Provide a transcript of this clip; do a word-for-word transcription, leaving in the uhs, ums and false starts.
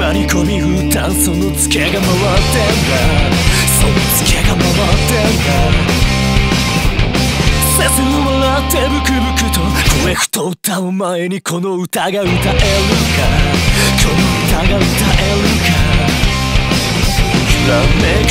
割り込み歌うそのツケが回ってんだ、そのツケが回ってんだ。せせ笑ってブクブクと声太歌う前にこの歌が歌えるか、この歌が歌えるか。きらめ